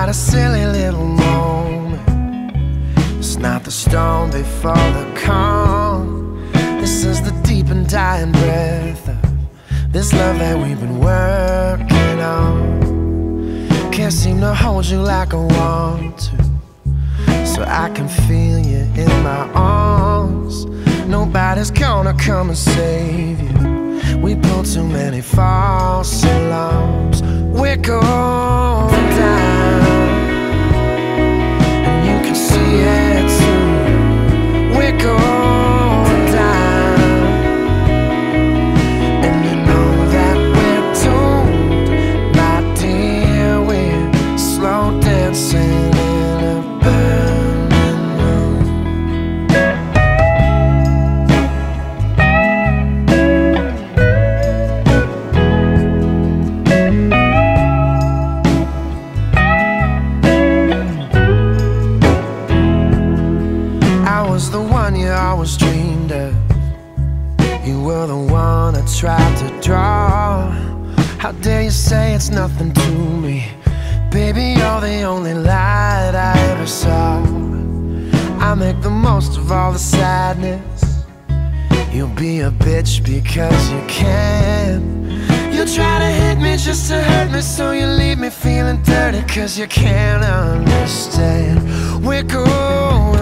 not a silly little moment. It's not the storm before the calm. This is the deep and dying breath of this love that we've been working on. Can't seem to hold you like I want to, so I can feel you in my arms. Nobody's gonna come and save you. We pulled too many false alarms. We're going down, and you can see it too. We're going down, and you know that we're doomed, my dear. We're slow dancing in a burning room. I was the one you always dreamed of. You were the one I tried to draw. How dare you say it's nothing to me? Baby, you're the only light I ever saw. I make the most of all the sadness. You'll be a bitch because you can. You try to hit me just to hurt me, so you leave me feeling dirty, cause you can't understand. We're going